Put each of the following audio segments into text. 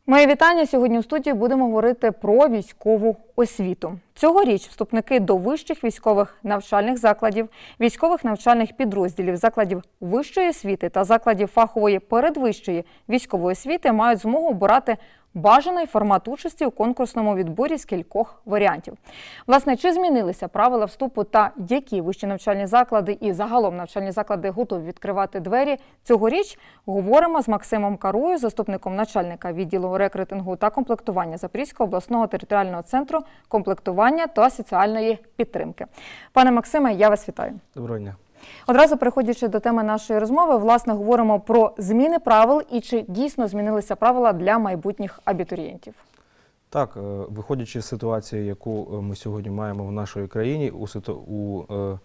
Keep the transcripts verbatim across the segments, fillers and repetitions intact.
Моє вітання. Сьогодні у студії будемо говорити про військову освіту. Цьогоріч вступники до вищих військових навчальних закладів, військових навчальних підрозділів, закладів вищої освіти та закладів фахової передвищої військової освіти мають змогу обирати бажаний формат участі у конкурсному відборі з кількох варіантів. Власне, чи змінилися правила вступу та які вищі навчальні заклади і загалом навчальні заклади готові відкривати двері цьогоріч, говоримо з Максимом Карою, заступником начальника відділу рекрутингу та комплектування Запорізького обласного територіального центру комплектування та соціальної підтримки. Пане Максиме, я вас вітаю. Доброго дня. Одразу переходячи до теми нашої розмови, власне, говоримо про зміни правил і чи дійсно змінилися правила для майбутніх абітурієнтів. Так, виходячи з ситуації, яку ми сьогодні маємо в нашій країні у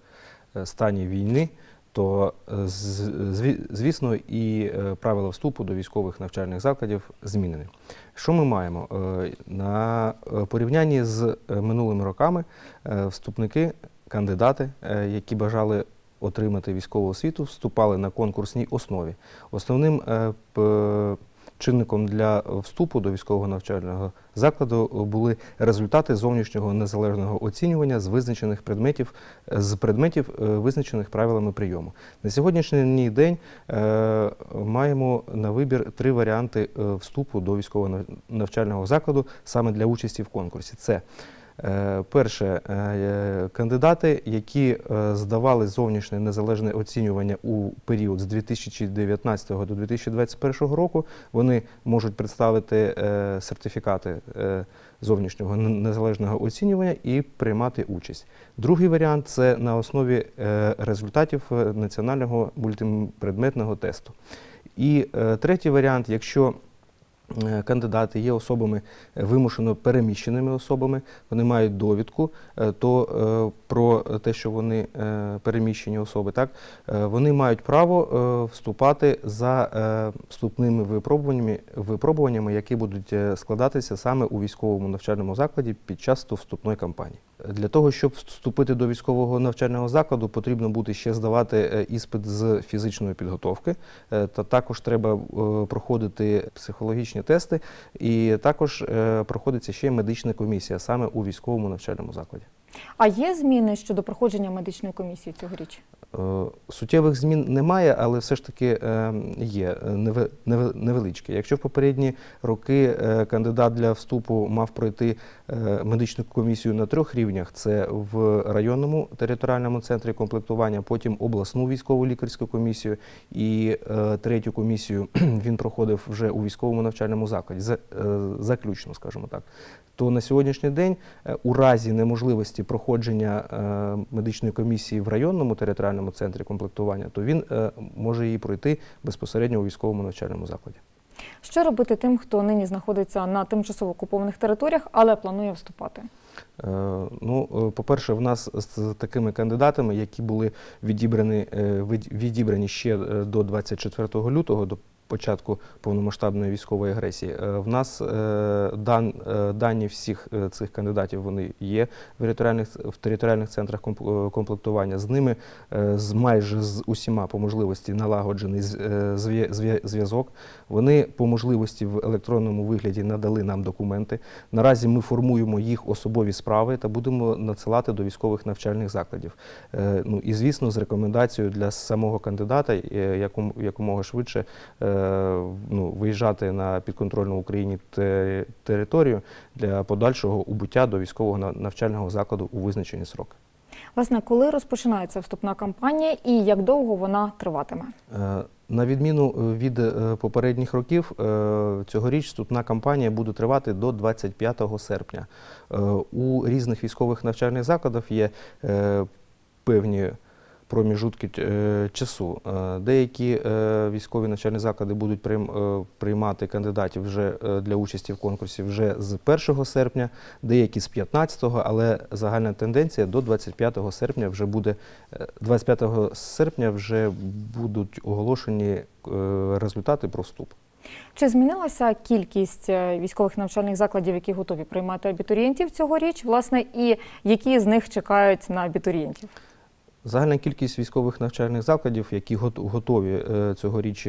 стані війни, то, звісно, і правила вступу до військових навчальних закладів змінені. Що ми маємо? На порівнянні з минулими роками вступники, кандидати, які бажали отримати військову освіту, вступали на конкурсній основі. Основним е, чинником для вступу до військового навчального закладу були результати зовнішнього незалежного оцінювання з визначених предметів, з предметів, е, визначених правилами прийому. На сьогоднішній день е, маємо на вибір три варіанти вступу до військового навчального закладу саме для участі в конкурсі. Це перше, кандидати, які здавали зовнішнє незалежне оцінювання у період з дві тисячі дев'ятнадцятого до дві тисячі двадцять першого року, вони можуть представити сертифікати зовнішнього незалежного оцінювання і приймати участь. Другий варіант – це на основі результатів національного мультипредметного тесту. І третій варіант, якщо кандидати є особами вимушено переміщеними особами, вони мають довідку то, про те, що вони переміщені особи, так, вони мають право вступати за вступними випробуваннями, випробуваннями, які будуть складатися саме у військовому навчальному закладі під час вступної кампанії. Для того, щоб вступити до військового навчального закладу, потрібно буде ще здавати іспит з фізичної підготовки, та також треба проходити психологічні тести, і також проходиться ще медична комісія саме у військовому навчальному закладі. А є зміни щодо проходження медичної комісії цьогоріч? Суттєвих змін немає, але все ж таки є невеличкі. Якщо в попередні роки кандидат для вступу мав пройти медичну комісію на трьох рівнях, це в районному територіальному центрі комплектування, потім обласну військову лікарську комісію і третю комісію він проходив вже у військовому навчальному закладі, заключно, скажімо так, то на сьогоднішній день у разі неможливості проходження медичної комісії в районному територіальному центрі комплектування, то він може її пройти безпосередньо у військовому навчальному закладі. Що робити тим, хто нині знаходиться на тимчасово окупованих територіях, але планує вступати? Ну, по-перше, в нас з такими кандидатами, які були відібрані, відібрані ще до двадцять четвертого лютого, до початку повномасштабної військової агресії. В нас дан, дані всіх цих кандидатів вони є в територіальних, в територіальних центрах комплектування. З ними з майже з усіма по можливості налагоджений зв'язок. Вони по можливості в електронному вигляді надали нам документи. Наразі ми формуємо їх особові справи та будемо надсилати до військових навчальних закладів. Ну, і, звісно, з рекомендацією для самого кандидата якомога швидше Ну, виїжджати на підконтрольну Україні територію для подальшого убуття до військового навчального закладу у визначені сроки. Власне, коли розпочинається вступна кампанія і як довго вона триватиме? На відміну від попередніх років, цьогоріч вступна кампанія буде тривати до двадцять п'ятого серпня. У різних військових навчальних закладах є певні проміжутки часу. Деякі військові навчальні заклади будуть приймати кандидатів вже для участі в конкурсі вже з першого серпня, деякі з п'ятнадцятого, але загальна тенденція до двадцять п'ятого серпня вже буде, двадцять п'ятого серпня вже будуть оголошені результати про вступ. Чи змінилася кількість військових навчальних закладів, які готові приймати абітурієнтів цьогоріч, власне, і які з них чекають на абітурієнтів? Загальна кількість військових навчальних закладів, які готові цьогоріч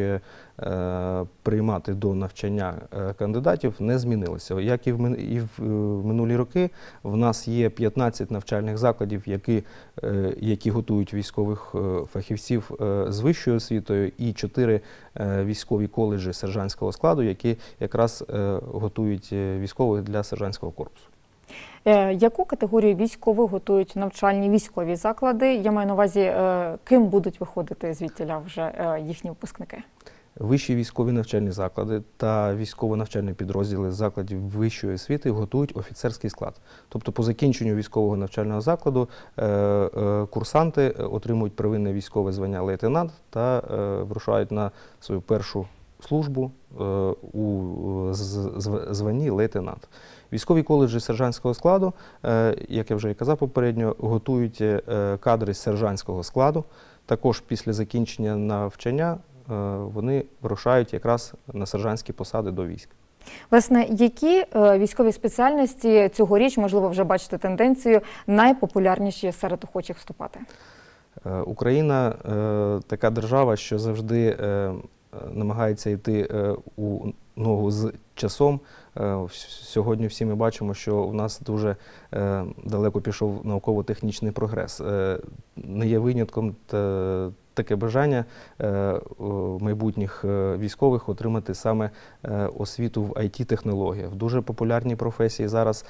приймати до навчання кандидатів, не змінилася. Як і в минулі роки, в нас є п'ятнадцять навчальних закладів, які, які готують військових фахівців з вищою освітою, і чотири військові коледжі сержантського складу, які якраз готують військових для сержантського корпусу. Яку категорію військових готують навчальні військові заклади? Я маю на увазі, ким будуть виходити звідтіля вже їхні випускники? Вищі військові навчальні заклади та військово-навчальні підрозділи закладів вищої освіти готують офіцерський склад. Тобто по закінченню військового навчального закладу курсанти отримують первинне військове звання лейтенант та вирушають на свою першу службу у званні лейтенант. Військові коледжі сержантського складу, як я вже і казав попередньо, готують кадри з сержантського складу. Також після закінчення навчання вони вирушають якраз на сержантські посади до військ. Власне, які військові спеціальності цьогоріч, можливо, вже бачите тенденцію, найпопулярніші серед охочих вступати? Україна така держава, що завжди намагається йти у ногу з часом. Сьогодні всі ми бачимо, що у нас дуже далеко пішов науково-технічний прогрес. Не є винятком таке бажання майбутніх військових отримати саме освіту в ай ті-технологіях. Дуже популярні професії зараз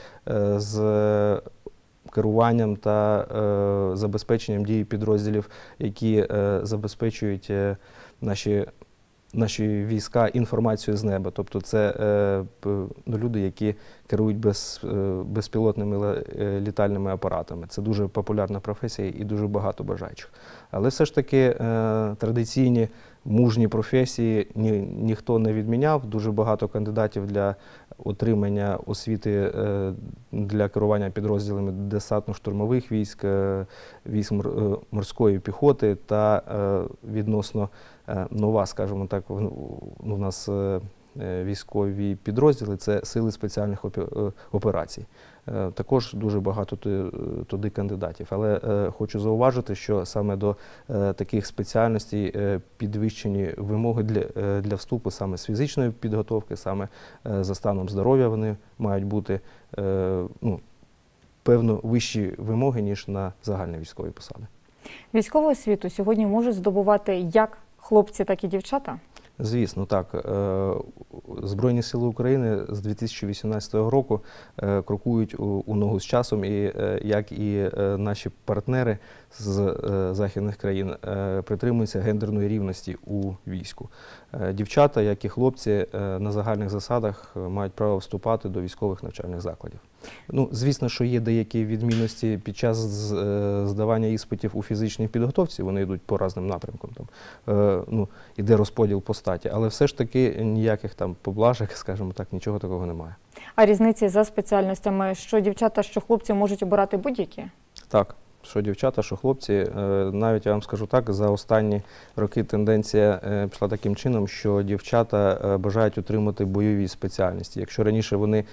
з керуванням та забезпеченням дії підрозділів, які забезпечують наші наші війська інформацією з неба. Тобто це ну, люди, які керують без, безпілотними літальними апаратами. Це дуже популярна професія і дуже багато бажаючих. Але все ж таки традиційні мужні професії ні, ніхто не відміняв. Дуже багато кандидатів для отримання освіти для керування підрозділами десантно-штурмових військ, військ морської піхоти та відносно нова, скажімо так, у нас військові підрозділи – це сили спеціальних операцій. Також дуже багато туди кандидатів. Але хочу зауважити, що саме до таких спеціальностей підвищені вимоги для, для вступу саме з фізичної підготовки, саме за станом здоров'я вони мають бути ну, певно вищі вимоги, ніж на загальні військові посади. Військову освіту сьогодні можуть здобувати як хлопці, так і дівчата? Звісно, так. Збройні сили України з дві тисячі вісімнадцятого року крокують у ногу з часом, і як і наші партнери з західних країн притримуються гендерної рівності у війську. Дівчата, як і хлопці, на загальних засадах мають право вступати до військових навчальних закладів. Ну, звісно, що є деякі відмінності під час здавання іспитів у фізичній підготовці, вони йдуть по різним напрямкам, там, ну, іде розподіл по статі, але все ж таки ніяких там поблажок, скажімо так, нічого такого немає. А різниці за спеціальностями, що дівчата, що хлопці можуть обирати будь-які? Так. Що дівчата, що хлопці, навіть я вам скажу так, за останні роки тенденція пішла таким чином, що дівчата бажають отримати бойові спеціальності. Якщо раніше вони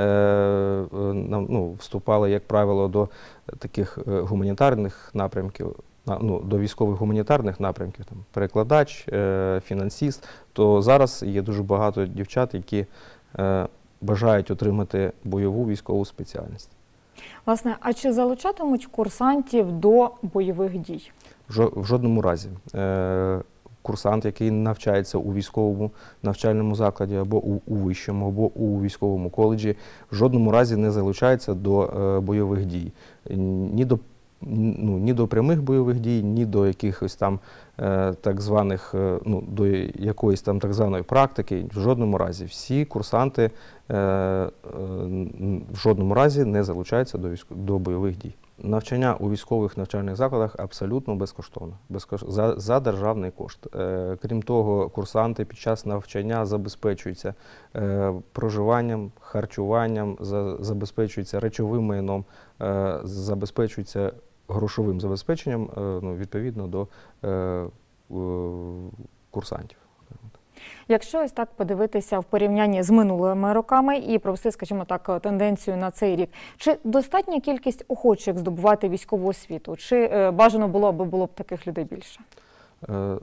ну, вступали, як правило, до таких гуманітарних напрямків, ну, до військових гуманітарних напрямків, там, перекладач, фінансист, то зараз є дуже багато дівчат, які бажають отримати бойову військову спеціальність. Власне, а чи залучатимуть курсантів до бойових дій? В жодному разі. Курсант, який навчається у військовому навчальному закладі або у, у вищому, або у військовому коледжі, в жодному разі не залучається до бойових дій. Ні до Ну, ні до прямих бойових дій, ні до якихось там е, так званих, е, ну, до якоїсь там так званої практики, в жодному разі. Всі курсанти е, е, в жодному разі не залучаються до, військ... до бойових дій. Навчання у військових навчальних закладах абсолютно безкоштовно, безкош... за, за державний кошт. Е, крім того, курсанти під час навчання забезпечуються е, проживанням, харчуванням, за, забезпечуються речовим майном, е, забезпечуються грошовим забезпеченням, е, ну, відповідно до е, е, курсантів. Якщо ось так подивитися в порівнянні з минулими роками і провести, скажімо так, тенденцію на цей рік, чи достатня кількість охочих здобувати військову освіту? Чи е, бажано було, аби було б таких людей більше? Е,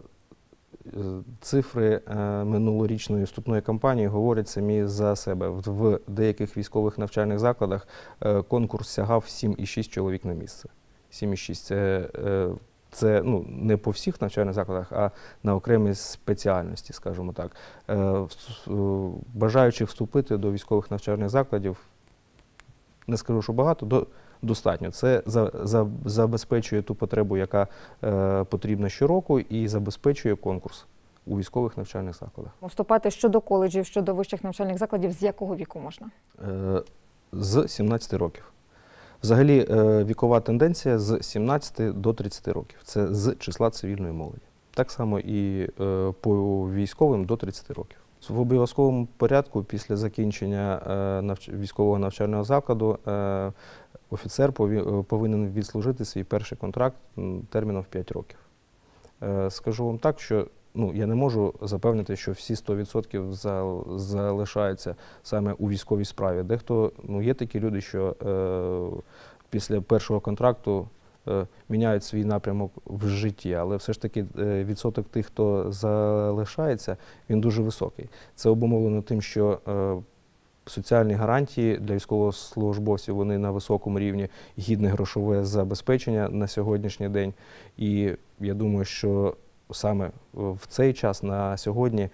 Цифри е, минулорічної вступної кампанії говорять самі за себе. В, в деяких військових навчальних закладах е, конкурс сягав сім і шість чоловік на місце. сім і шість це, е, це ну, не по всіх навчальних закладах, а на окремій спеціальності, скажімо так. Е, бажаючих вступити до військових навчальних закладів, не скажу, що багато, до, достатньо. Це за, за, забезпечує ту потребу, яка е, потрібна щороку, і забезпечує конкурс у військових навчальних закладах. Вступати щодо коледжів, щодо вищих навчальних закладів, з якого віку можна? Е, з сімнадцяти років. Взагалі е, вікова тенденція з сімнадцяти до тридцяти років. Це з числа цивільної молоді. Так само і е, по військовим до тридцяти років. В обов'язковому порядку після закінчення е, навч... військового навчального закладу е, офіцер пові... повинен відслужити свій перший контракт терміном в п'ять років. Е, скажу вам так, що ну, я не можу запевнити, що всі сто відсотків залишаються саме у військовій справі. Дехто, ну, є такі люди, що е, після першого контракту е, міняють свій напрямок в житті, але все ж таки е, відсоток тих, хто залишається, він дуже високий. Це обумовлено тим, що е, соціальні гарантії для військовослужбовців, вони на високому рівні, гідне грошове забезпечення на сьогоднішній день. І я думаю, що саме в цей час, на сьогодні,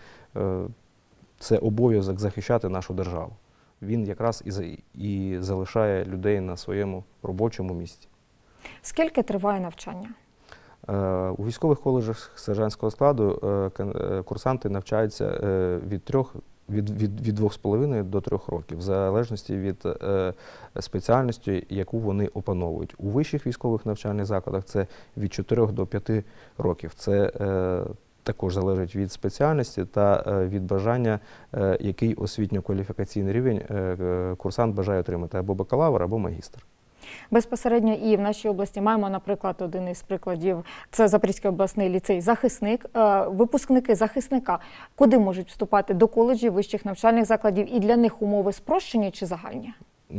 це обов'язок захищати нашу державу. Він якраз і, і залишає людей на своєму робочому місці. Скільки триває навчання? У військових коледжах сержантського складу курсанти навчаються від трьох Від, від, від двох з половиною до трьох років, в залежності від е, спеціальності, яку вони опановують. У вищих військових навчальних закладах це від чотирьох до п'яти років. Це е, також залежить від спеціальності та е, від бажання, е, який освітньо-кваліфікаційний рівень е, курсант бажає отримати, або бакалавр, або магістр. Безпосередньо і в нашій області маємо, наприклад, один із прикладів – це Запорізький обласний ліцей «Захисник». Випускники «Захисника» куди можуть вступати? До коледжів, вищих навчальних закладів? І для них умови спрощені чи загальні?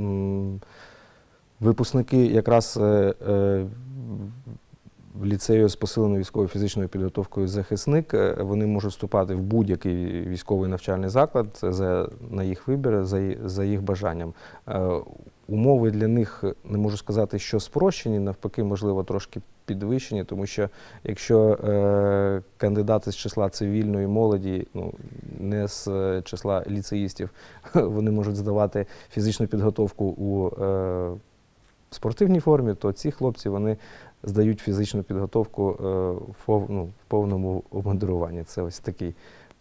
Випускники якраз в ліцею з посиленою військово-фізичною підготовкою «Захисник», вони можуть вступати в будь-який військовий навчальний заклад, це за, на їх вибір, за, за їх бажанням. Умови для них, не можу сказати, що спрощені, навпаки, можливо, трошки підвищені, тому що якщо е, кандидати з числа цивільної молоді, ну, не з числа ліцеїстів, вони можуть здавати фізичну підготовку у е, спортивній формі, то ці хлопці, вони здають фізичну підготовку е, в, пов, ну, в повному обмундируванні. Це ось такий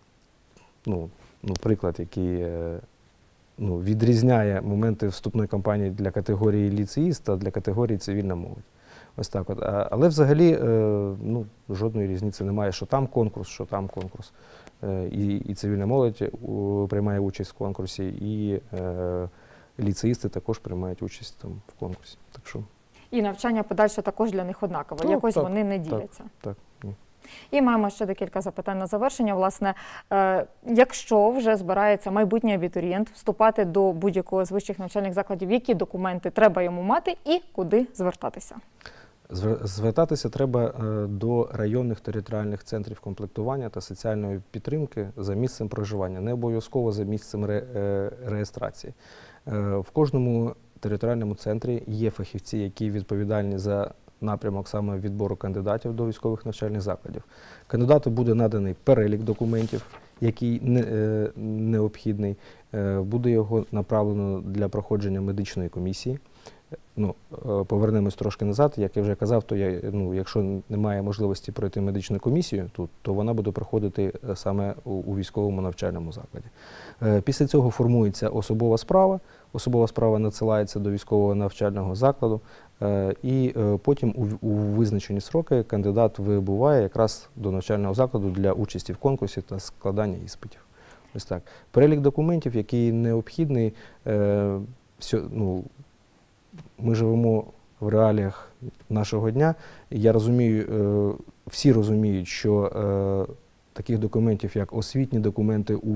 ну, ну, приклад, який е, ну, відрізняє моменти вступної кампанії для категорії ліцеїст та для категорії цивільна молодь. Ось так от. Але взагалі е, ну, жодної різниці немає, що там конкурс, що там конкурс. Е, і, і цивільна молодь у, приймає участь в конкурсі, і е, ліцеїсти також приймають участь там в конкурсі. Так що... І навчання подальше також для них однакове, ну, якось так, вони не діляться. Так, так, ні. І маємо ще декілька запитань на завершення. Власне, е, якщо вже збирається майбутній абітурієнт вступати до будь-якого з вищих навчальних закладів, які документи треба йому мати і куди звертатися? Звертатися треба до районних територіальних центрів комплектування та соціальної підтримки за місцем проживання, не обов'язково за місцем ре, реєстрації. В кожному територіальному центрі є фахівці, які відповідальні за напрямок саме відбору кандидатів до військових навчальних закладів. Кандидату буде наданий перелік документів, який не, е, необхідний, е, буде його направлено для проходження медичної комісії. Ну, е, повернемось трошки назад, як я вже казав, то я, ну, якщо немає можливості пройти медичну комісію, то, то вона буде проходити саме у, у військовому навчальному закладі. Е, після цього формується особова справа, особова справа надсилається до військового навчального закладу, е, і е, потім у, у визначені сроки кандидат вибуває якраз до навчального закладу для участі в конкурсі та складання іспитів. Ось так. Перелік документів, який необхідний, е, все, ну, ми живемо в реаліях нашого дня. Я розумію, всі розуміють, що таких документів, як освітні документи у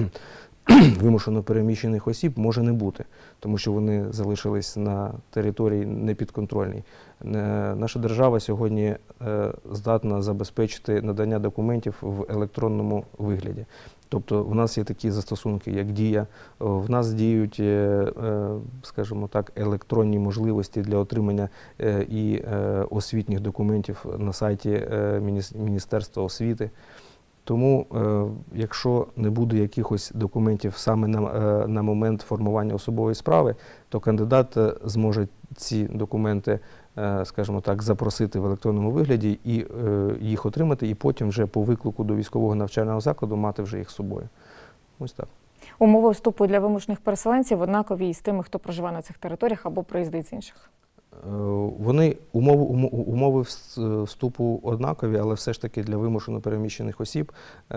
вимушено переміщених осіб, може не бути, тому що вони залишились на території непідконтрольній. Наша держава сьогодні здатна забезпечити надання документів в електронному вигляді. Тобто в нас є такі застосунки, як Дія, в нас діють, скажімо так, електронні можливості для отримання і освітніх документів на сайті Міністерства освіти. Тому, якщо не буде якихось документів саме на, на момент формування особової справи, то кандидат зможе ці документи, скажімо так, запросити в електронному вигляді і їх отримати, і потім вже по виклику до військового навчального закладу мати вже їх з собою. Ось так. Умови вступу для вимушених переселенців однакові із тими, хто проживає на цих територіях або приїздить з інших? Вони, умови, умови вступу однакові, але все ж таки для вимушено переміщених осіб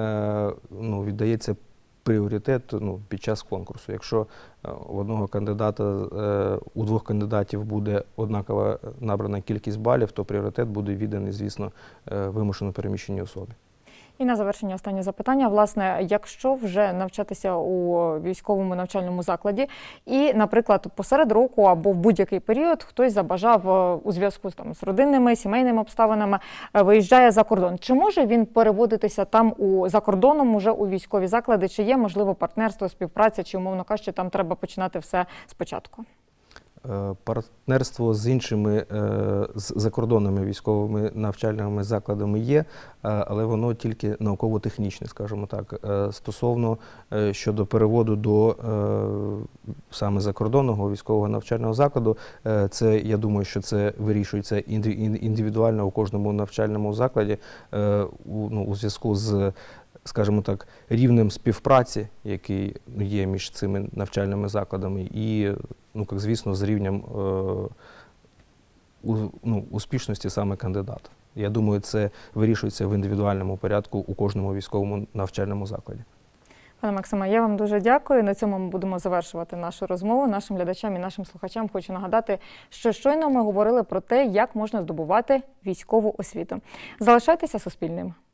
ну, віддається пріоритет ну, під час конкурсу. Якщо у одного кандидата, у двох кандидатів буде однакова набрана кількість балів, то пріоритет буде відданий, звісно, вимушено переміщеній особі. І на завершення останнє запитання. Власне, якщо вже навчатися у військовому навчальному закладі і, наприклад, посеред року або в будь-який період хтось забажав у зв'язку з родинними, сімейними обставинами, виїжджає за кордон, чи може він переводитися там у, за кордоном уже у військові заклади, чи є, можливо, партнерство, співпраця, чи, умовно кажучи, там треба починати все спочатку? Партнерство з іншими з закордонними військовими навчальними закладами є, але воно тільки науково-технічне, скажімо так. Стосовно щодо переводу до саме закордонного військового навчального закладу, це, я думаю, що це вирішується індивідуально у кожному навчальному закладі ну, у зв'язку з, скажімо так, рівнем співпраці, який є між цими навчальними закладами, і, ну, як звісно, з рівнем е, у, ну, успішності саме кандидата. Я думаю, це вирішується в індивідуальному порядку у кожному військовому навчальному закладі. Пане Максиме, я вам дуже дякую. На цьому ми будемо завершувати нашу розмову. Нашим глядачам і нашим слухачам хочу нагадати, що щойно ми говорили про те, як можна здобувати військову освіту. Залишайтеся Суспільним.